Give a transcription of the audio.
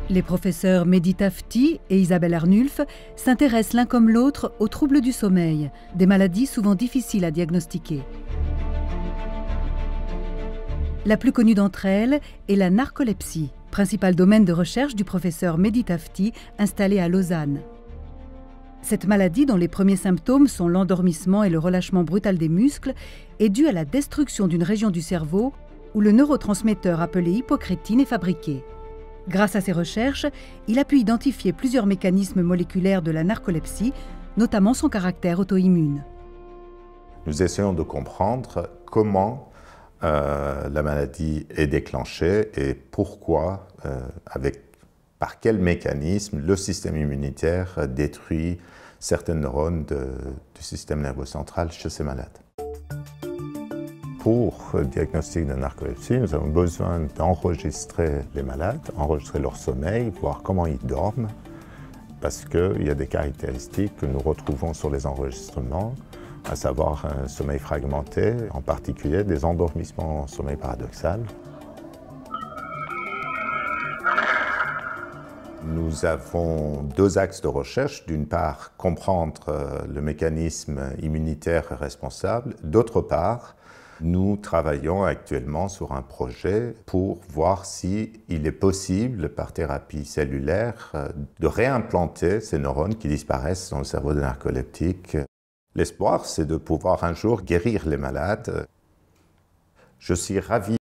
Les professeurs Mehdi Tafti et Isabelle Arnulf s'intéressent l'un comme l'autre aux troubles du sommeil, des maladies souvent difficiles à diagnostiquer. La plus connue d'entre elles est la narcolepsie, principal domaine de recherche du professeur Mehdi Tafti, installé à Lausanne. Cette maladie, dont les premiers symptômes sont l'endormissement et le relâchement brutal des muscles, est due à la destruction d'une région du cerveau où le neurotransmetteur appelé hypocrétine est fabriqué. Grâce à ses recherches, il a pu identifier plusieurs mécanismes moléculaires de la narcolepsie, notamment son caractère auto-immune. Nous essayons de comprendre comment la maladie est déclenchée et pourquoi, par quel mécanisme le système immunitaire détruit certaines neurones du système nerveux central chez ces malades. Pour le diagnostic de narcolepsie, nous avons besoin d'enregistrer les malades, enregistrer leur sommeil, voir comment ils dorment, parce qu'il y a des caractéristiques que nous retrouvons sur les enregistrements, à savoir un sommeil fragmenté, en particulier des endormissements en sommeil paradoxal. Nous avons deux axes de recherche. D'une part, comprendre le mécanisme immunitaire responsable. D'autre part, nous travaillons actuellement sur un projet pour voir s'il est possible, par thérapie cellulaire, de réimplanter ces neurones qui disparaissent dans le cerveau des narcoleptiques. L'espoir, c'est de pouvoir un jour guérir les malades. Je suis ravi